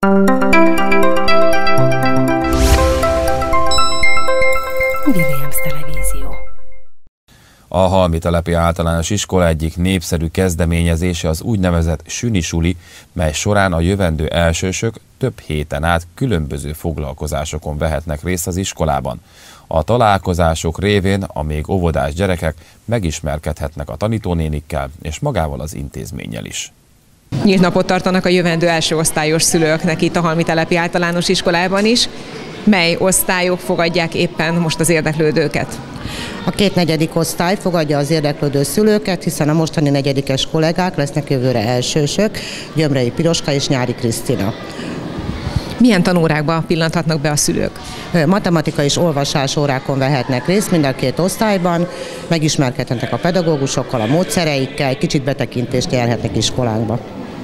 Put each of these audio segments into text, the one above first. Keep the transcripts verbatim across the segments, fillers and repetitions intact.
Williams Televízió. A Halmitelepi Általános Iskola egyik népszerű kezdeményezése az úgynevezett sünisuli, mely során a jövendő elsősök több héten át különböző foglalkozásokon vehetnek részt az iskolában. A találkozások révén a még óvodás gyerekek megismerkedhetnek a tanítónénikkel és magával az intézménnyel is. Nyílt napot tartanak a jövendő első osztályos szülőknek itt a Halmitelepi Általános Iskolában is. Mely osztályok fogadják éppen most az érdeklődőket? A két negyedik osztály fogadja az érdeklődő szülőket, hiszen a mostani negyedikes kollégák lesznek jövőre elsősök, Gyömrei Piroska és Nyári Krisztina. Milyen tanórákba pillanthatnak be a szülők? Matematika és olvasás órákon vehetnek részt mind a két osztályban, megismerkedhetnek a pedagógusokkal, a módszereikkel, kicsit betekintést nyerhetnek iskolánkba.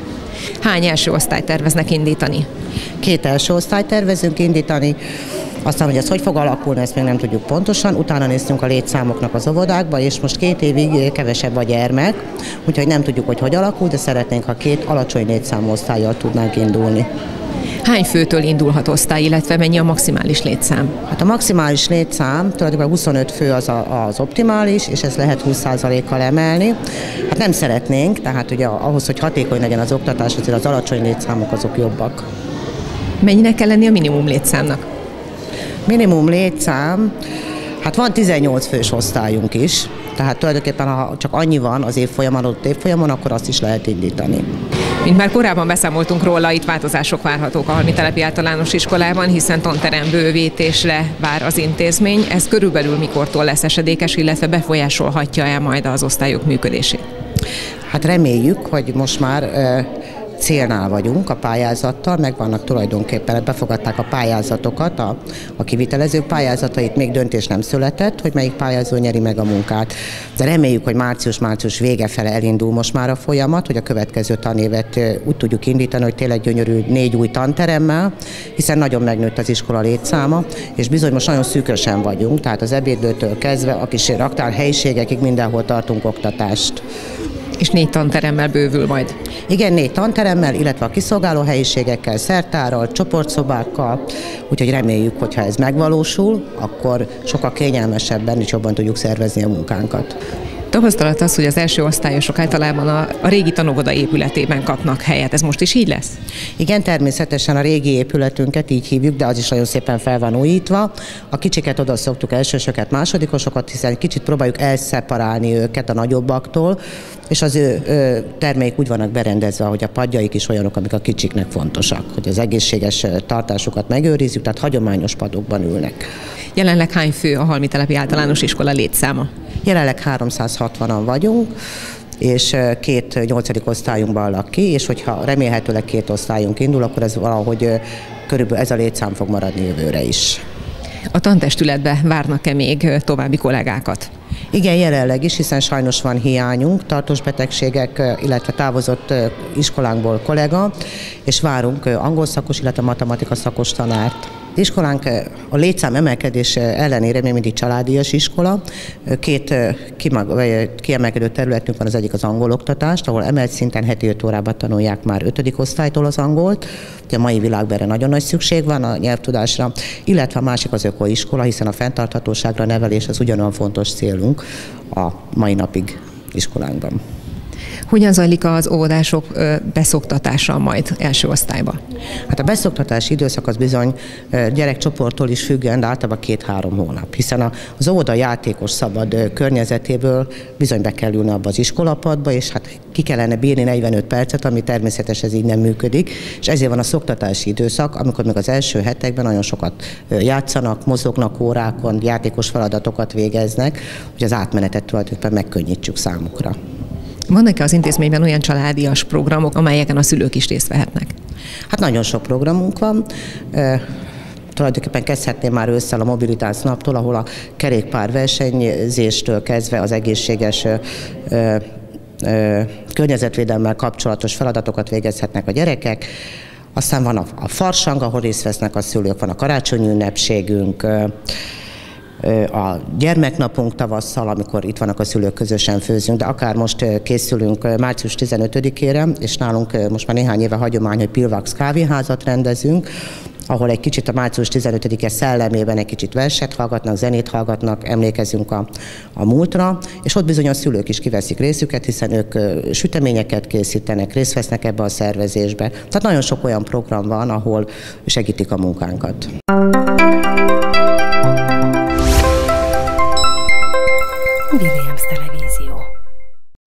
Hány első osztályt terveznek indítani? Két első osztályt tervezünk indítani, aztán, hogy ez hogy fog alakulni, ezt még nem tudjuk pontosan. Utána néztünk a létszámoknak az óvodákba, és most két évig kevesebb a gyermek, úgyhogy nem tudjuk, hogy hogy alakul, de szeretnénk, ha két alacsony létszámú osztállyal tudnánk indulni. Hány főtől indulhat osztály, illetve mennyi a maximális létszám? Hát a maximális létszám tulajdonképpen huszonöt fő az, a, az optimális, és ez lehet húsz százalékkal emelni. Hát nem szeretnénk, tehát ugye ahhoz, hogy hatékony legyen az oktatás, azért az alacsony létszámok azok jobbak. Mennyinek kell lenni a minimum létszámnak? Minimum létszám, hát van tizennyolc fős osztályunk is, tehát tulajdonképpen ha csak annyi van az évfolyamon, adott évfolyamon, akkor azt is lehet indítani. Mint már korábban beszámoltunk róla, itt változások várhatók a Halmitelepi Általános Iskolában, hiszen tanterem bővítésre vár az intézmény. Ez körülbelül mikortól lesz esedékes, illetve befolyásolhatja-e majd az osztályok működését? Hát reméljük, hogy most már célnál vagyunk a pályázattal, megvannak tulajdonképpen, befogadták a pályázatokat, a, a kivitelezők pályázatait, még döntés nem született, hogy melyik pályázó nyeri meg a munkát. De reméljük, hogy március-március vége fele elindul most már a folyamat, hogy a következő tanévet úgy tudjuk indítani, hogy tényleg gyönyörű négy új tanteremmel, hiszen nagyon megnőtt az iskola létszáma, és bizony most nagyon szűkösen vagyunk, tehát az ebédlőtől kezdve a kis raktár helyiségekig mindenhol tartunk oktatást. És négy tanteremmel bővül majd? Igen, négy tanteremmel, illetve a kiszolgáló helyiségekkel, szertárral, csoportszobákkal, úgyhogy reméljük, hogy ha ez megvalósul, akkor sokkal kényelmesebben és jobban tudjuk szervezni a munkánkat. Tapasztalat az, hogy az első osztályosok általában a, a régi tanóvoda épületében kapnak helyet. Ez most is így lesz? Igen, természetesen a régi épületünket így hívjuk, de az is nagyon szépen fel van újítva. A kicsiket oda szoktuk, elsősöket, másodikosokat, hiszen kicsit próbáljuk elszeparálni őket a nagyobbaktól, és az ő, ő termeik úgy vannak berendezve, hogy a padjaik is olyanok, amik a kicsiknek fontosak, hogy az egészséges tartásukat megőrizzük, tehát hagyományos padokban ülnek. Jelenleg hány fő a Halmitelepi Általános Iskola létszáma? Jelenleg háromszázhatvanan vagyunk, és két nyolcadik osztályunkban lak ki, és hogyha remélhetőleg két osztályunk indul, akkor ez valahogy körülbelül ez a létszám fog maradni jövőre is. A tantestületbe várnak-e még további kollégákat? Igen, jelenleg is, hiszen sajnos van hiányunk, tartós betegségek, illetve távozott iskolánkból kollega, és várunk angol szakos, illetve matematika szakos tanárt. Iskolánk a létszám emelkedés ellenére még mindig családíjas iskola. Két kiemelkedő területünk van, az egyik az angol oktatást, ahol emelt szinten heti öt órában tanulják már ötödik osztálytól az angolt. A mai világban erre nagyon nagy szükség van a nyelvtudásra, illetve a másik az ökoiskola, hiszen a fenntarthatóságra nevelés az ugyanolyan fontos célunk a mai napig iskolánkban. Hogyan zajlik az óvodások beszoktatása majd első osztályba? Hát a beszoktatási időszak az bizony gyerekcsoporttól is függően, de általában két-három hónap, hiszen az óvoda játékos szabad környezetéből bizony be kell ülni abba az iskolapadba, és hát ki kellene bírni negyvenöt percet, ami természetesen ez így nem működik, és ezért van a szoktatási időszak, amikor még az első hetekben nagyon sokat játszanak, mozognak órákon, játékos feladatokat végeznek, hogy az átmenetet tulajdonképpen megkönnyítsük számukra. Vannak-e az intézményben olyan családias programok, amelyeken a szülők is részt vehetnek? Hát nagyon sok programunk van. E, tulajdonképpen kezdhetném már ősszel a mobilitás naptól, ahol a kerékpár versenyzéstől kezdve az egészséges e, e, környezetvédelemmel kapcsolatos feladatokat végezhetnek a gyerekek. Aztán van a, a farsang, ahol részt vesznek a szülők, van a karácsonyi ünnepségünk, a gyermeknapunk tavasszal, amikor itt vannak a szülők, közösen főzünk, de akár most készülünk március tizenötödikére, és nálunk most már néhány éve hagyomány, hogy Pilvax kávéházat rendezünk, ahol egy kicsit a március tizenötödike szellemében egy kicsit verset hallgatnak, zenét hallgatnak, emlékezünk a, a múltra, és ott bizony a szülők is kiveszik részüket, hiszen ők süteményeket készítenek, részt vesznek ebbe a szervezésbe. Tehát nagyon sok olyan program van, ahol segítik a munkánkat.